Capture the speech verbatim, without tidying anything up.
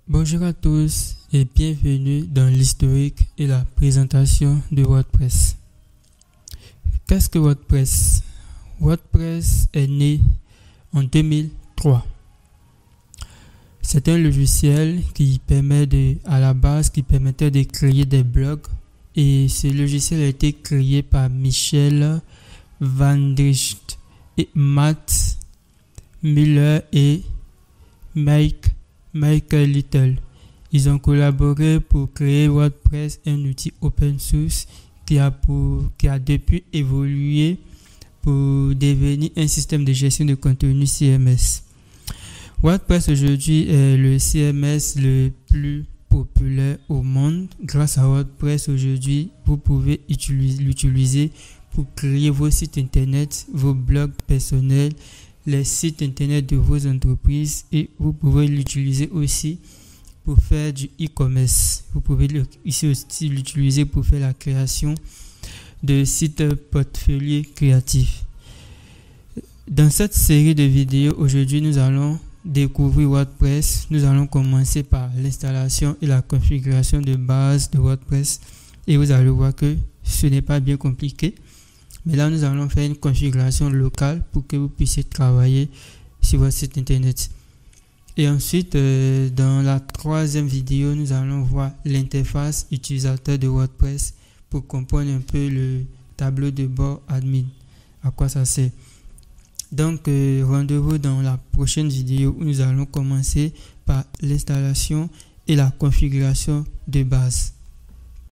Bonjour à tous et bienvenue dans l'historique et la présentation de WordPress. Qu'est-ce que WordPress? WordPress est né en deux mille trois. C'est un logiciel qui permet de, à la base, qui permettait de créer des blogs, et ce logiciel a été créé par Michel Van Drijft et Matt Miller et Mike Michael Little. Ils ont collaboré pour créer WordPress, un outil open source qui a, pour, qui a depuis évolué pour devenir un système de gestion de contenu C M S. WordPress aujourd'hui est le C M S le plus populaire au monde. Grâce à WordPress aujourd'hui, vous pouvez utiliser, l'utiliser pour créer vos sites internet, vos blogs personnels, les sites internet de vos entreprises, et vous pouvez l'utiliser aussi pour faire du e-commerce. Vous pouvez ici aussi l'utiliser pour faire la création de sites portfolio créatifs. Dans cette série de vidéos, aujourd'hui, nous allons découvrir WordPress. Nous allons commencer par l'installation et la configuration de base de WordPress, et vous allez voir que ce n'est pas bien compliqué. Mais là, nous allons faire une configuration locale pour que vous puissiez travailler sur votre site internet. Et ensuite, euh, dans la troisième vidéo, nous allons voir l'interface utilisateur de WordPress pour comprendre un peu le tableau de bord admin, à quoi ça sert. Donc, euh, rendez-vous dans la prochaine vidéo où nous allons commencer par l'installation et la configuration de base.